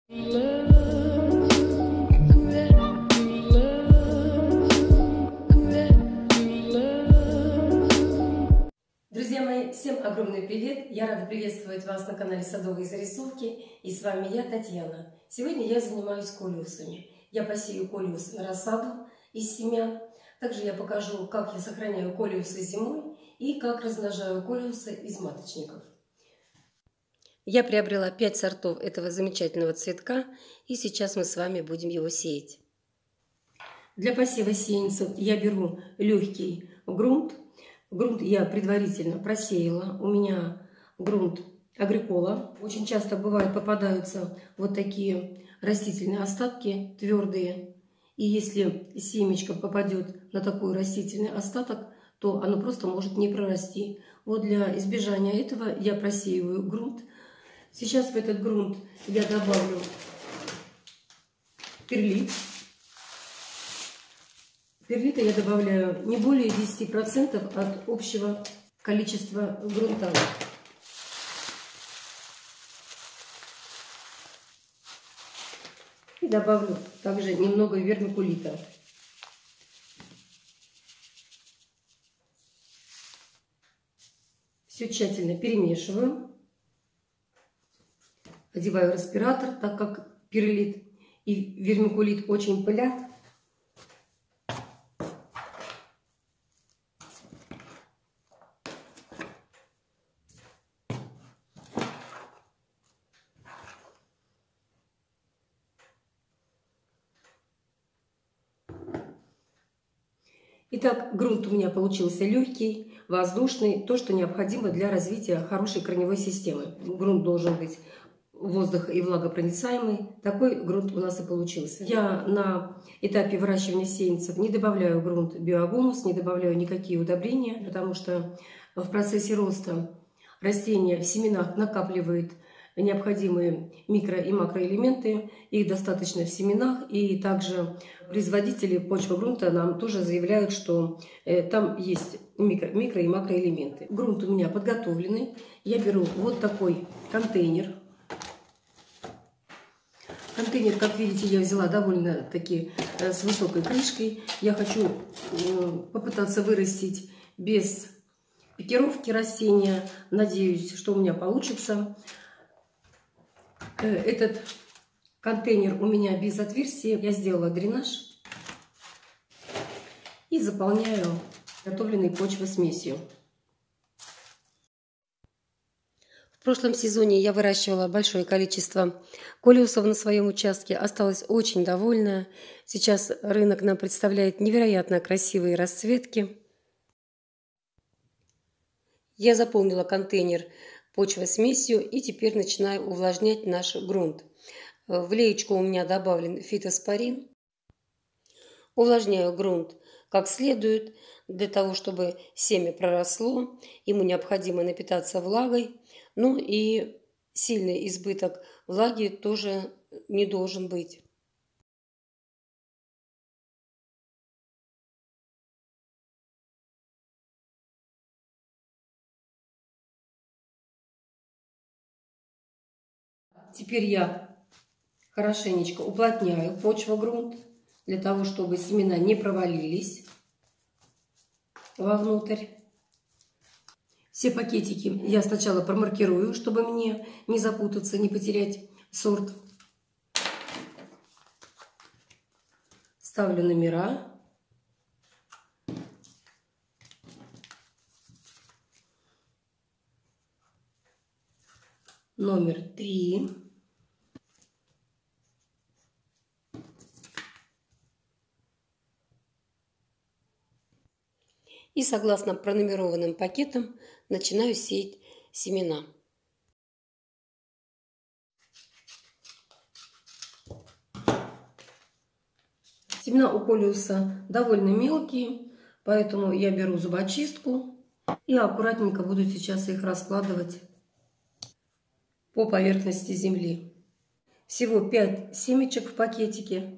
Друзья мои, всем огромный привет! Я рада приветствовать вас на канале Садовые зарисовки, и с вами я, Татьяна. Сегодня я занимаюсь колиусами. Я посею колиус на рассаду из семян. Также я покажу, как я сохраняю колиусы зимой и как размножаю колиусы из маточников. Я приобрела 5 сортов этого замечательного цветка, и сейчас мы с вами будем его сеять. Для посева сеянцев я беру легкий грунт. Грунт я предварительно просеяла. У меня грунт агрикола. Очень часто попадаются вот такие растительные остатки твердые. И если семечко попадет на такой растительный остаток, то оно просто может не прорасти. Вот для избежания этого я просеиваю грунт. Сейчас в этот грунт я добавлю перлит. Перлита я добавляю не более 10% от общего количества грунта. И добавлю также немного вермикулита. Все тщательно перемешиваю. Одеваю респиратор, так как перлит и вермикулит очень пылят. Итак, грунт у меня получился легкий, воздушный, то, что необходимо для развития хорошей корневой системы. Грунт должен быть воздух- и влагопроницаемый. Такой грунт у нас и получился. Я на этапе выращивания сеянцев не добавляю грунт биогумус, не добавляю никакие удобрения, потому что в процессе роста растения в семенах накапливает необходимые микро- и макроэлементы. Их достаточно в семенах. И также производители почвогрунта нам тоже заявляют, что там есть микро- и макроэлементы. Грунт у меня подготовленный. Я беру вот такой контейнер. Контейнер, как видите, я взяла довольно-таки с высокой крышкой. Я хочу попытаться вырастить без пикировки растения. Надеюсь, что у меня получится. Этот контейнер у меня без отверстия. Я сделала дренаж и заполняю готовленной почвосмесью. В прошлом сезоне я выращивала большое количество колиусов на своем участке. Осталась очень довольная. Сейчас рынок нам представляет невероятно красивые расцветки. Я заполнила контейнер почвосмесью и теперь начинаю увлажнять наш грунт. В леечку у меня добавлен фитоспорин. Увлажняю грунт как следует, для того, чтобы семя проросло. Ему необходимо напитаться влагой. Ну и сильный избыток влаги тоже не должен быть. Теперь я хорошенечко уплотняю почвогрунт, для того, чтобы семена не провалились вовнутрь. Все пакетики я сначала промаркирую, чтобы мне не запутаться, не потерять сорт. Ставлю номера. Номер 3. И согласно пронумерованным пакетам начинаю сеять семена. Семена у колиуса довольно мелкие, поэтому я беру зубочистку и аккуратненько буду сейчас их раскладывать по поверхности земли. Всего 5 семечек в пакетике.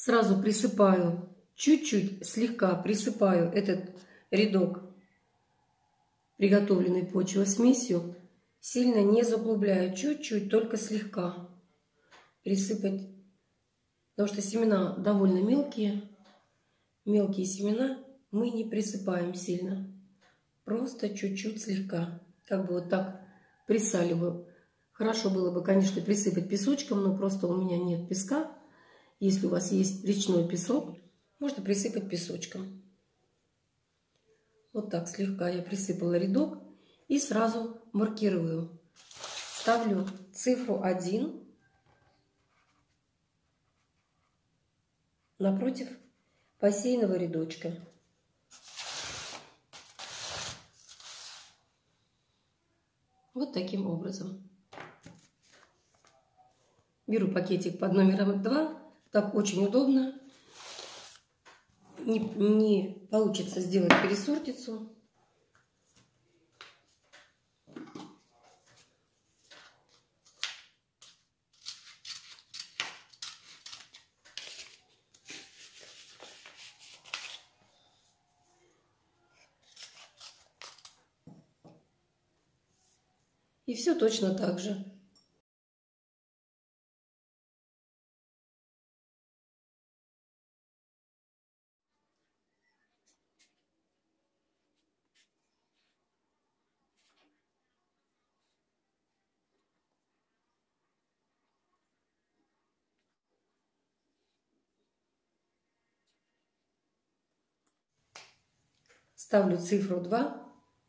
Сразу присыпаю, чуть-чуть, слегка присыпаю этот рядок приготовленной почвосмесью. Сильно не заглубляю, чуть-чуть, только слегка присыпать. Потому что семена довольно мелкие. Мелкие семена мы не присыпаем сильно. Просто чуть-чуть слегка. Как бы вот так присаливаю. Хорошо было бы, конечно, присыпать песочком, но просто у меня нет песка. Если у вас есть речной песок, можно присыпать песочком. Вот так слегка я присыпала рядок и сразу маркирую. Ставлю цифру 1 напротив посеянного рядочка. Вот таким образом. Беру пакетик под номером 2. Так очень удобно. Не получится сделать пересортицу. И все точно так же. Ставлю цифру 2.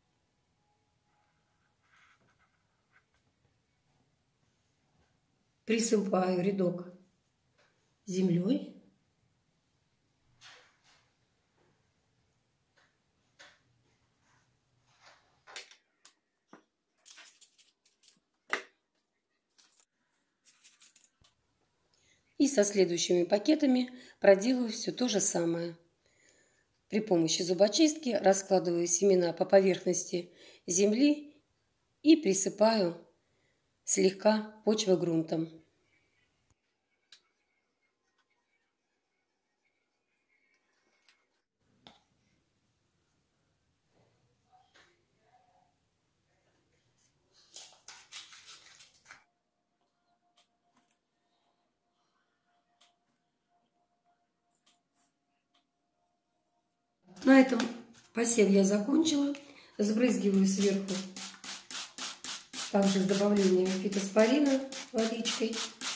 Присыпаю рядок землей. И со следующими пакетами проделаю все то же самое. При помощи зубочистки раскладываю семена по поверхности земли и присыпаю слегка почвогрунтом. На этом посев я закончила. Сбрызгиваю сверху также с добавлением фитоспорина водичкой.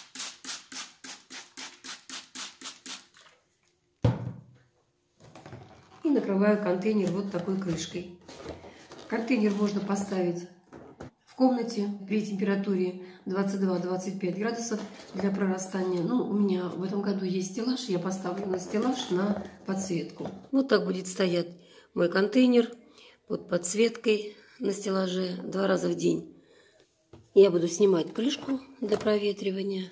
И накрываю контейнер вот такой крышкой. Контейнер можно поставить в комнате при температуре 22-25 градусов для прорастания. Ну, у меня в этом году есть стеллаж, я поставлю на стеллаж на подсветку. Вот так будет стоять мой контейнер под подсветкой на стеллаже 2 раза в день. Я буду снимать крышку для проветривания.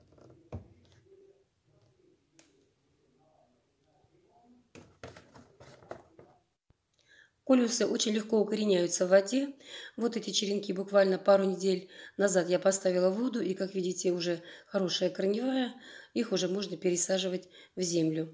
Колюсы очень легко укореняются в воде. Вот эти черенки буквально пару недель назад я поставила в воду, и, как видите, уже хорошая корневая. Их уже можно пересаживать в землю.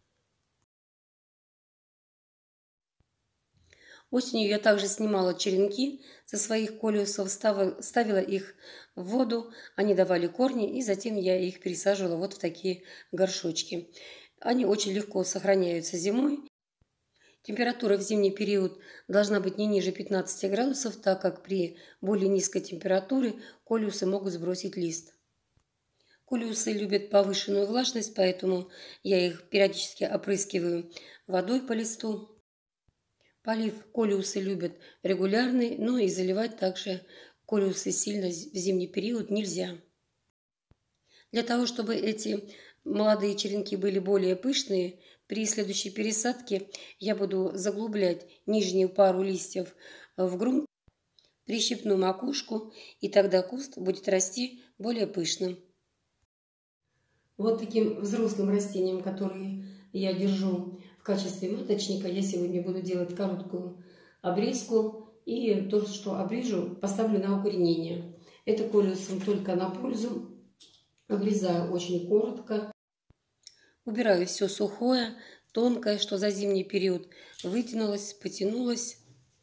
Осенью я также снимала черенки со своих колюсов, ставила их в воду, они давали корни, и затем я их пересаживала вот в такие горшочки. Они очень легко сохраняются зимой. Температура в зимний период должна быть не ниже 15 градусов, так как при более низкой температуре колюсы могут сбросить лист. Колюсы любят повышенную влажность, поэтому я их периодически опрыскиваю водой по листу. Полив колюсы любят регулярный, но и заливать также колюсы сильно в зимний период нельзя. Для того, чтобы эти молодые черенки были более пышные, при следующей пересадке я буду заглублять нижнюю пару листьев в грунт, прищипну макушку, и тогда куст будет расти более пышным. Вот таким взрослым растением, которые я держу в качестве маточника, я сегодня буду делать короткую обрезку, и то, что обрежу, поставлю на укоренение. Это колюсом только на пользу. Обрезаю очень коротко. Убираю все сухое, тонкое, что за зимний период вытянулось, потянулось.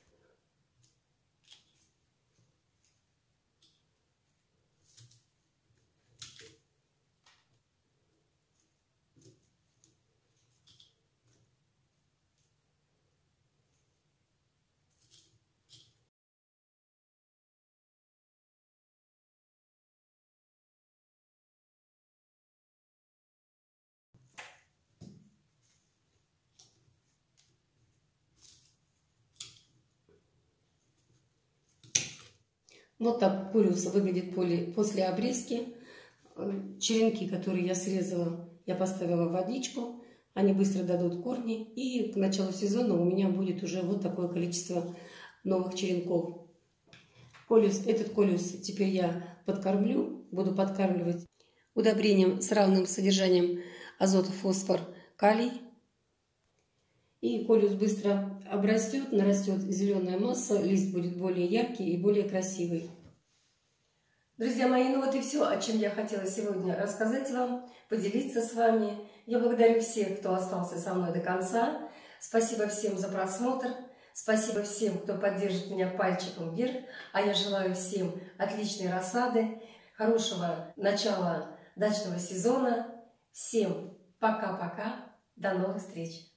Вот так колюс выглядит после обрезки. Черенки, которые я срезала, я поставила в водичку. Они быстро дадут корни. И к началу сезона у меня будет уже вот такое количество новых черенков. Этот колюс теперь я подкормлю. Буду подкармливать удобрением с равным содержанием азота, фосфор, калий. И колюс быстро обрастет, нарастет зеленая масса, лист будет более яркий и более красивый. Друзья мои, ну вот и все, о чем я хотела сегодня рассказать вам, поделиться с вами. Я благодарю всех, кто остался со мной до конца. Спасибо всем за просмотр. Спасибо всем, кто поддержит меня пальчиком вверх. А я желаю всем отличной рассады, хорошего начала дачного сезона. Всем пока-пока. До новых встреч!